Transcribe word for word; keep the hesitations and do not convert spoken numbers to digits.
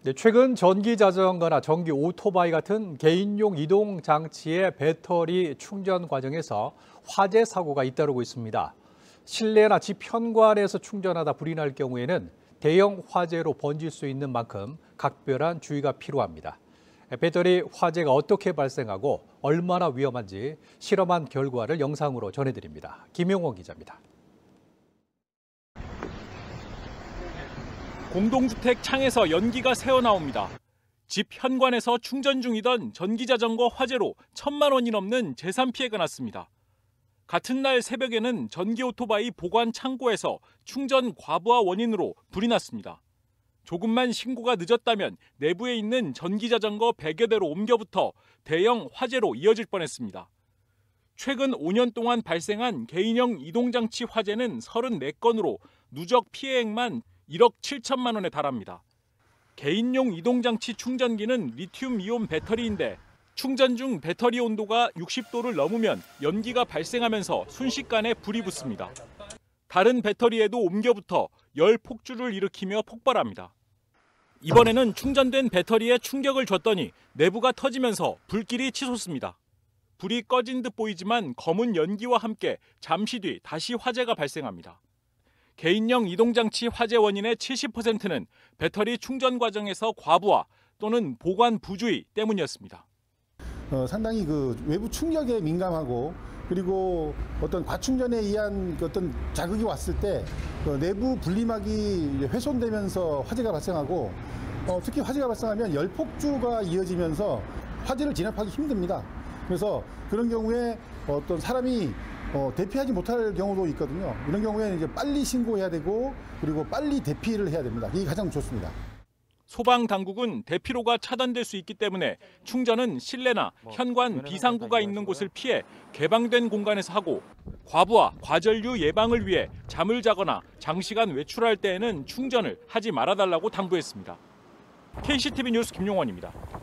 네, 최근 전기 자전거나 전기 오토바이 같은 개인용 이동 장치의 배터리 충전 과정에서 화재 사고가 잇따르고 있습니다. 실내나 집 현관에서 충전하다 불이 날 경우에는 대형 화재로 번질 수 있는 만큼 각별한 주의가 필요합니다. 배터리 화재가 어떻게 발생하고 얼마나 위험한지 실험한 결과를 영상으로 전해드립니다. 김용원 기자입니다. 공동주택 창에서 연기가 새어나옵니다. 집 현관에서 충전 중이던 전기자전거 화재로 천만 원이 넘는 재산 피해가 났습니다. 같은 날 새벽에는 전기 오토바이 보관 창고에서 충전 과부하 원인으로 불이 났습니다. 조금만 신고가 늦었다면 내부에 있는 전기자전거 백여 대로 옮겨붙어 대형 화재로 이어질 뻔했습니다. 최근 오 년 동안 발생한 개인형 이동장치 화재는 서른네 건으로 누적 피해액만 일억 칠천만 원에 달합니다. 개인용 이동장치 충전기는 리튬이온 배터리인데 충전 중 배터리 온도가 육십 도를 넘으면 연기가 발생하면서 순식간에 불이 붙습니다. 다른 배터리에도 옮겨붙어 열 폭주를 일으키며 폭발합니다. 이번에는 충전된 배터리에 충격을 줬더니 내부가 터지면서 불길이 치솟습니다. 불이 꺼진 듯 보이지만 검은 연기와 함께 잠시 뒤 다시 화재가 발생합니다. 개인형 이동장치 화재 원인의 칠십 퍼센트는 배터리 충전 과정에서 과부하 또는 보관 부주의 때문이었습니다. 어, 상당히 그 외부 충격에 민감하고 그리고 어떤 과충전에 의한 어떤 자극이 왔을 때 그 내부 분리막이 훼손되면서 화재가 발생하고 어, 특히 화재가 발생하면 열폭주가 이어지면서 화재를 진압하기 힘듭니다. 그래서 그런 경우에 어떤 사람이 어, 대피하지 못할 경우도 있거든요. 이런 경우에는 이제 빨리 신고해야 되고 그리고 빨리 대피를 해야 됩니다. 이게 가장 좋습니다. 소방 당국은 대피로가 차단될 수 있기 때문에 충전은 실내나 현관 비상구가 있는 곳을 피해 개방된 공간에서 하고 과부하, 과전류 예방을 위해 잠을 자거나 장시간 외출할 때에는 충전을 하지 말아달라고 당부했습니다. 케이씨티비 뉴스 김용원입니다.